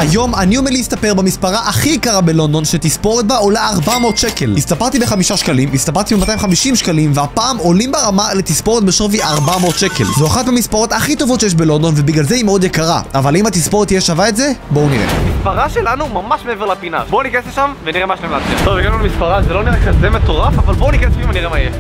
היום אני עומד להסתפר במספרה הכי יקרה בלונדון שתספורת בה עולה 400 שקל. הסתפרתי ב5 שקלים, הסתפרתי ב250 שקלים, והפעם עולים ברמה לתספורת בשווי 400 שקל. זו אחת מהמספרות הכי טובות שיש בלונדון ובגלל זה היא מאוד יקרה. אבל אם התספורת תהיה שווה את זה, בואו נראה. המספרה שלנו ממש מעבר לפינה. בואו ניכנס לשם ונראה מה שלהם להציע. טוב, הגענו למספרה, זה לא נראה כזה מטורף, אבל בואו ניכנס פנימה ונראה מה יהיה.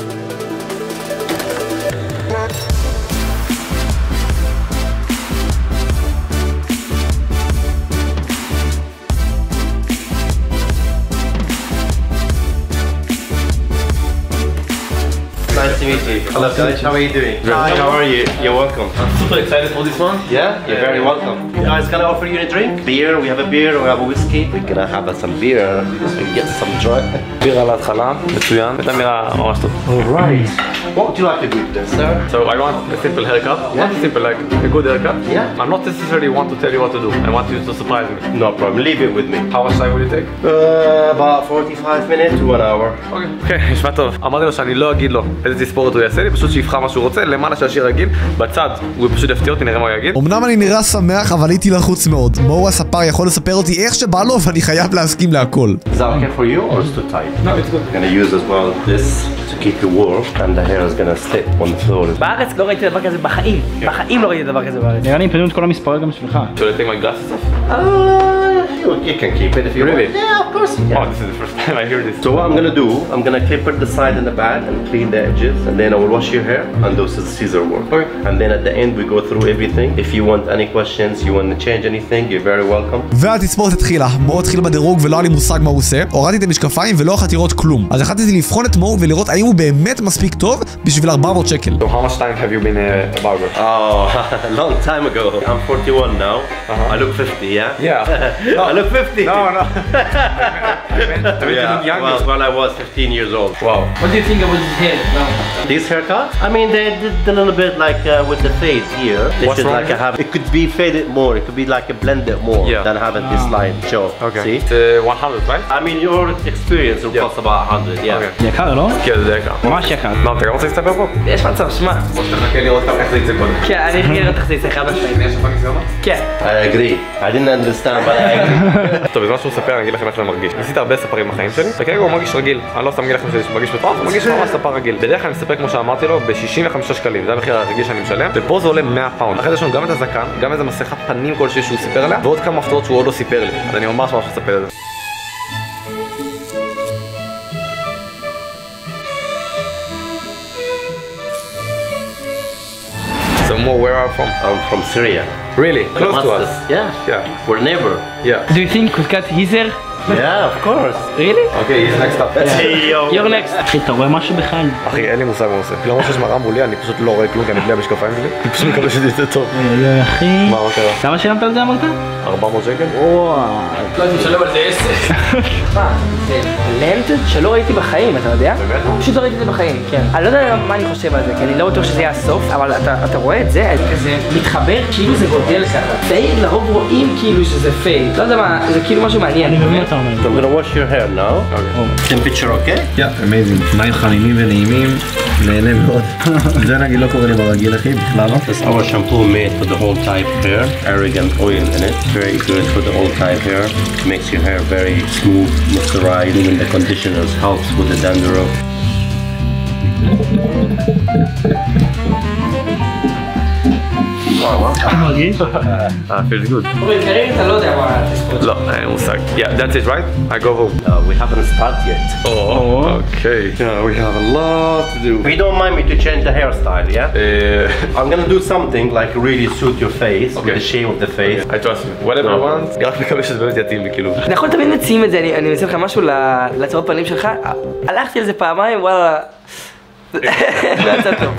Nice to meet you. Hello guys, how are you doing? Hi, how are you? You're welcome. I'm super excited for this one. Yeah, you're very welcome. You guys gonna offer you a drink? Beer, we have a beer, we have a whiskey. We're gonna have some beer, we get some drink. בירה להתחלה, מצוין. זה נראה ממש טוב. Alright. What would you like to do then, sir? So I want a simple haircut. Yeah. Not simple, like a good haircut. Yeah. I'm not necessarily want to tell you what to do. I want you to surprise me. No problem, leave it with me. How much time will it take? About 45 minutes to 1 hour. אוקיי, נשמע טוב. אמרתי לו שאני לא אגיד לו איזה תספורת הוא יעשה לי, פשוט שיבחר מה שהוא רוצה, למעלה שהשיר רגיל, בצד הוא פשוט יפתיע אותי, נראה מה הוא יגיד. אמנם אני נראה שמח, אבל הייתי לחוץ מאוד. מור הספר יכול לספר אותי איך שבא לו, ואני חייב להסכים להכל. Is that okay for you or is it too tight? No, it's good. I'm gonna use as well this to keep you warm and the hair is gonna slip on the floor. בארץ לא ראיתי דבר כזה בחיים. בחיים לא ראיתי דבר כזה בארץ. נראה לי פנו את כל המספרים גם שלך. Should I take my glasses off? You can keep it if you Really? want. Yeah, of course you can. Oh, this is the first time I hear this. So what I'm gonna do, I'm gonna clip it the side and the back and clean the edges, and then I will wash your hair and do scissor work. Okay. And then at the end we go through everything. If you want any questions, you want to change anything, you're very welcome. והתספורת התחילה. מור התחיל בדירוג ולא היה לי מושג מה הוא עושה. הורדתי את המשקפיים ולא יכולתי לראות כלום. אז החלטתי לבחון את מור ולראות האם הוא באמת מספיק טוב בשביל 400 שקל. So how much time have you been a barber? Oh, a long time ago. I'm 41 now. I look 50, yeah? Yeah. I look 50. No. I mean, Yeah, well, when I was 15 years old. Wow. What do you think about his hair now? This haircut? I mean, they did a little bit like with the fade here. This What's is wrong like with it could be faded more. It could be like a blended more than having this line show. Okay. See? It's 100, right? I mean, your experience will cost about 100. Yeah. Okay. יקר, לא? כן, זה יקר. ממש יקר. לא, אתה גם רוצה להסתפר פה? יש מצב, שמע. או שתחכה לראות איך זה יצא קודם. כן, אני אחכה לראות איך זה יצא חד משמעית. יש לך ניסיונות? כן. I agree. I didn't understand, but I agree. טוב, בזמן שהוא מספר, אני אגיד לכם איך זה מרגיש. ניסיתי הרבה ספרים בחיים שלי, וכרגע הוא מרגיש רגיל. אני לא סתם אגיד לכם שזה מרגיש מטורף, הוא מרגיש ממש ספר רגיל. בדרך כלל אני מספר כמו שאמרתי לו, ב-65 שקלים. זה המחיר הרגיל שאני משלם, ופה זה עולה 100 פאונד. אחרי זה יש לנו גם את הזקן, גם איזה מסכת פנים כלשהי שהוא סיפר עליה, ועוד כמה הפתעות שהוא עוד לא סיפר לי. אז אני ממש מספר את זה. So Mo, where are you from? I'm from Syria. Really? Close to us? Yeah. Yeah. We're neighbor. Yeah. Do you think we could cut his hair? Yeah, of course. Really? Okay, he's next up. Hey, yo. You're next. אחי, אתה רואה משהו בכלל? אחי, אין לי מושג מה הוא עושה. למרות שיש מראה מולי, אני פשוט לא רואה כלום, כי אני בלי המשקפיים שלי. אני פשוט מקווה שזה יצא טוב. יואי, אחי. מה קרה? כמה שילמת על זה אמרת? 400 שקל? וואו. לא הייתי משלם על זה 10. מה? זה לנד שלא ראיתי בחיים, אתה יודע? באמת? פשוט לא ראיתי את זה בחיים, כן. אני לא יודע מה אני חושב על זה, כי אני לא בטוח שזה יהיה הסוף, אבל אתה רואה את זה, כזה מתחבר כאילו זה גודל ככה. פייד לרוב רואים כאילו שזה פייד. לא יודע מה, זה כאילו משהו מעניין. אני מבין מה אתה אומר. So I'm gonna wash your hair now. Temperature okay? Yeah, amazing. מים חמימים ונעימים, נהנה מאוד. זה נגיד לא קורה לי ברגיל אחי, בכלל לא. This our shampoo made for the whole type hair. Argan oil in it. Very good for the whole type hair. Makes your hair very smooth, moisturized. Even the conditioners helps with the dandruff. מרגיש? feels good. כרגע אתה לא יודע מה התספורת. לא, אין מושג. Yeah, that's it, right? I go home. We haven't started yet. Oh, okay. Yeah, we have a lot to do. You don't mind me to change the hairstyle, yeah? I'm gonna do something like really suit your face, with the shape of the face. I trust you. Whatever you want. רק מקווה שזה באמת יתאים לי, כאילו. אנחנו תמיד מציעים את זה, אני מציע לך משהו לצבע פנים שלך. הלכתי על זה פעמיים, וואלה. זה יצא טוב.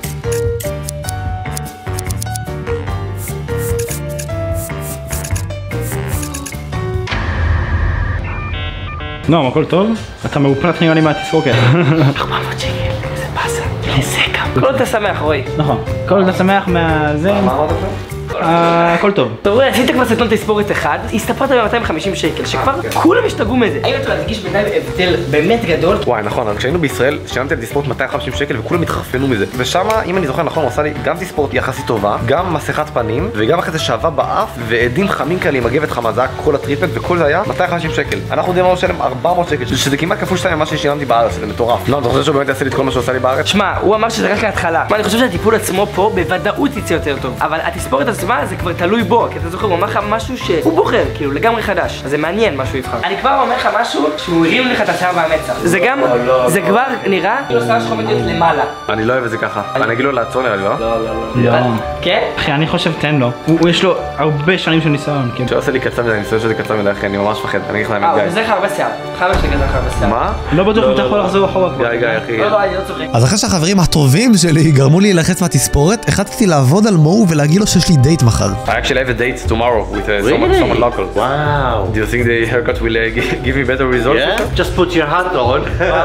לא, הכל טוב? אתה מאופנת נראה לי מהתסרוקת. 400 שקל, איזה באסה. איזה גם. כל עוד אתה שמח, רועי. נכון. כל עוד אתה שמח מהזה. מה אמרת עכשיו? הכל טוב. אתה רואה, עשית כבר סרטון תספורת אחד, הסתפרת ב-250 שקל, שכבר כולם השתגעו מזה. האם אתה מרגיש בינתיים הבדל באמת גדול? וואי, נכון, כשהיינו בישראל, שילמתי על תספורת 250 שקל וכולם התחרפנו מזה. ושם, אם אני זוכר נכון, הוא עשה לי גם תספורת יחסית טובה, גם מסכת פנים, וגם אחרי זה שעבה באף, ועדים חמים כאלה עם מגבת חמה, זה היה כל הטריפמנט, וכל זה היה 250 שקל. אנחנו יודעים מה לשלם 400 שקל, שזה כמעט כפול 2 ממה ששילמתי בארץ, זה מטורף. לא, אתה חושב שהוא באמת יעשה לי את כל מה שהוא עשה לי בארץ? שמע, הוא אמר שזה רק ההתחלה. אני חושב שהטיפול עצמו פה בוודאות יצא יותר טוב. אבל התספורת עצמה זה כבר תלוי בו, כי אתה זוכר, הוא אמר לך משהו שהוא בוחר, כאילו לגמרי חדש. אז זה מעניין מה שהוא יבחר. אני כבר אומר לך משהו שהוא הרים לך את השיער והמצח. זה גם, זה כבר נראה כאילו השיער שלך עומד להיות למעלה. אני לא אוהב את זה ככה. אני אגיד לו לעצור נראה לי, לא? לא. כן? אחי, אני חושב תן לו. יש לו הרבה שנים של ניסיון, כן. שעושה לי קצר מדי, אני חושב שזה קצר מדי, אחי, אני ממש מפחד. אני אגיד לך הוא גוזר לך הרבה שיער. חמש שגזר לך הרבה שיער. מה? לא בטוח אם אתה יכול לחזור אחורה כבר. גיא, אחי. לא, אני לא צוחק. אז אחרי שהחברים הטובים שלי גרמו לי ללחץ מהתספורת, החלטתי לעבוד על מו ולהגיד לו שיש לי דייט מחר. I actually have a date tomorrow with someone local. Wow. Do you think the haircut will give me better results? Yeah? Just put your hat on.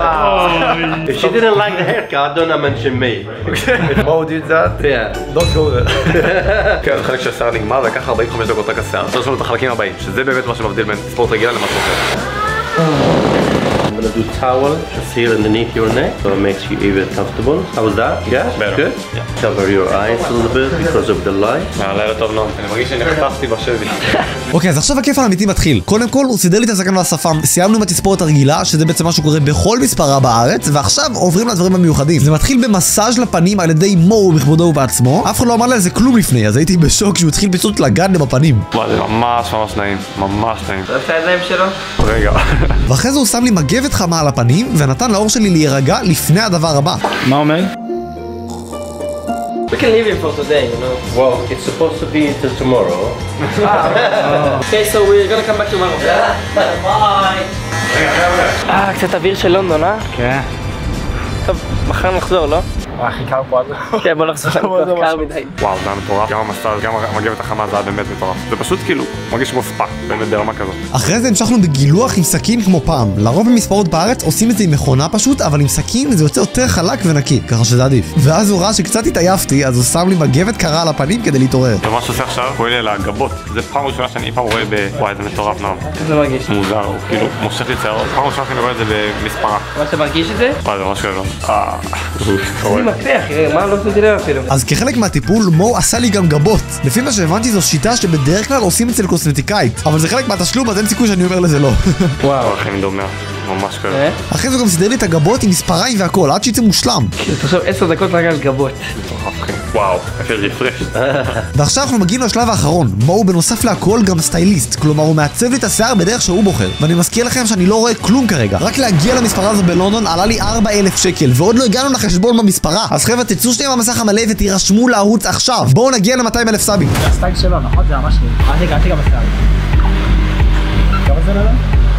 If she didn't like the haircut, don't mention me. Mo did that? Yeah. Don't go there. כן, אז חלק שהשיער נגמר ולקח 45 דקות רק השיער. עכשיו יש לנו את החלקים הבאים, שזה באמת מה שמבדיל בין ספורט רגילה למשהו אחר. I'm gonna do towel just here underneath your neck, so it makes you even comfortable. How's that? Yeah? Better. Good? Yeah. Cover your eyes a little bit because of the light. לילה טוב לא, אני מרגיש שנחתכתי בשבי. אוקיי, אז עכשיו הכיף האמיתי מתחיל. קודם כל, הוא סידר לי את הזקן והשפם. סיימנו עם התספורת הרגילה, שזה בעצם מה שקורה בכל מספרה בארץ, ועכשיו עוברים לדברים המיוחדים. זה מתחיל במסאז' לפנים על ידי מו בכבודו ובעצמו. אף אחד לא אמר לי על זה כלום לפני, אז הייתי בשוק שהוא התחיל פשוט לגעת לי בפנים. וואי, זה ממש נעים, ממש נעים. אתה אוהב את הידיים שלו? רגע. ואחרי זה הוא שם לי מגבת חמה על הפנים, ונתן לאור שלי להירגע לפני הדבר הבא. מה אומר? We can leave him for today, you know. Well, it's supposed to be till tomorrow. Okay, so we're gonna come back tomorrow. ביי. קצת אוויר של לונדון, אה? כן. טוב, מחר נחזור, לא? הכי קר פה עד כן, בוא נחזור, קר מדי. וואו, זה היה מטורף. גם המסאז' גם המגבת החמה זה היה באמת מטורף. זה פשוט כאילו, מרגיש כמו ספא, באמת ברמה כזאת. אחרי זה המשכנו בגילוח עם סכין כמו פעם. לרוב במספרות בארץ עושים את זה עם מכונה פשוט, אבל עם סכין זה יוצא יותר חלק ונקי, ככה שזה עדיף. ואז הוא ראה שקצת התעייפתי, אז הוא שם לי מגבת קרה על הפנים כדי להתעורר. ומה שעושה עכשיו, הוא אלה לגבות. זה פעם ראשונה שאני אי פעם רואה וואי, זה מטורף נעם. זה מרגיש. מוזר, הוא כאילו מושך לי צערות. פעם ראשונה שאני רואה את זה במספרה. מה אתה מרגיש את זה? וואי, זה ממש כואב. אני מפתח, מה לא שמתי לב אפילו. אז כחלק מהטיפול, מו עשה לי גם גבות. לפי מה שהבנתי זו שיטה שבדרך כלל עושים אצל קוסמטיקאית. אבל זה חלק מהתשלום, אז אין סיכוי שאני אומר לזה לא. וואו. אחי מדומע, ממש כואב. אחרי זה גם סידר לי את הגבות עם מספריים והכל, עד שיצא מושלם. תחשוב 10 דקות רק על גבות. וואו, אפשר רפרש. ועכשיו אנחנו מגיעים לשלב האחרון. מו בנוסף להכל גם סטייליסט, כלומר הוא מעצב לי את השיער בדרך שהוא בוחר. ואני מזכיר לכם שאני לא רואה כלום כרגע. רק להגיע למספרה הזו בלונדון עלה לי 4,000 שקל, ועוד לא הגענו לחשבון במספרה. אז חבר'ה, תצאו שנייה מהמסך המלא ותירשמו לערוץ עכשיו. בואו נגיע ל-200,000 סאבים. זה הסטייל שלו, נכון? זה ממש לי. אל תיגע בשיער. כמה זה לא?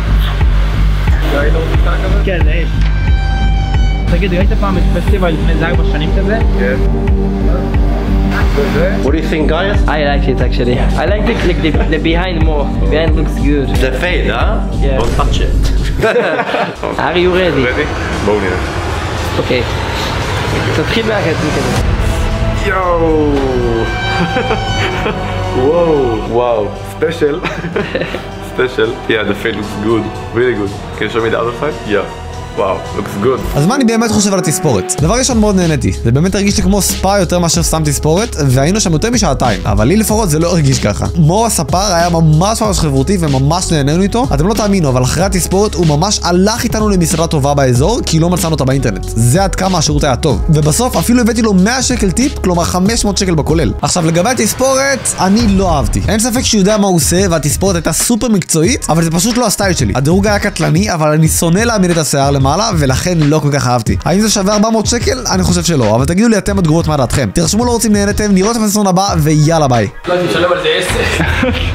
כן, זה יש. תגיד, ראית פעם את פסטיבל לפני זה 4 שנים כזה? כן. What do you think, guys? I like it actually. I like the behind more. Behind looks good. The fade, huh? Yeah. Don't touch it. Are you ready? רדי? בואו נראה. אוקיי. תתחיל מהקטן כזה. יואו. וואו. Special. Special. Yeah, the fade looks good. Really good. Can you show me the other side? Yeah. וואו, looks good. אז מה אני באמת חושב על התספורת? דבר ראשון מאוד נהניתי. זה באמת הרגיש לי כמו ספא יותר מאשר סתם תספורת, והיינו שם יותר משעתיים. אבל לי לפחות זה לא הרגיש ככה. מו הספר היה ממש חברותי וממש נהנינו איתו. אתם לא תאמינו, אבל אחרי התספורת הוא ממש הלך איתנו למסעדה טובה באזור, כי לא מצאנו אותה באינטרנט. זה עד כמה השירות היה טוב. ובסוף אפילו הבאתי לו 100 שקל טיפ, כלומר 500 שקל בכולל. עכשיו לגבי התספורת, אני לא אהבתי. אין ספק שהוא יודע מה הוא עושה, והתספורת הייתה סופר מקצועית, אבל זה פשוט לא הסטייל שלי. הדירוג היה קטלני, אבל אני שונא להעמיד את השיער למעלה, ולכן לא כל כך אהבתי. האם זה שווה 400 שקל? אני חושב שלא, אבל תגידו לי אתם בתגובות מה דעתכם. תרשמו לא רוצים נהנתם, נראות את הסרטון הבא, ויאללה ביי. לא, אני משלם על זה 10.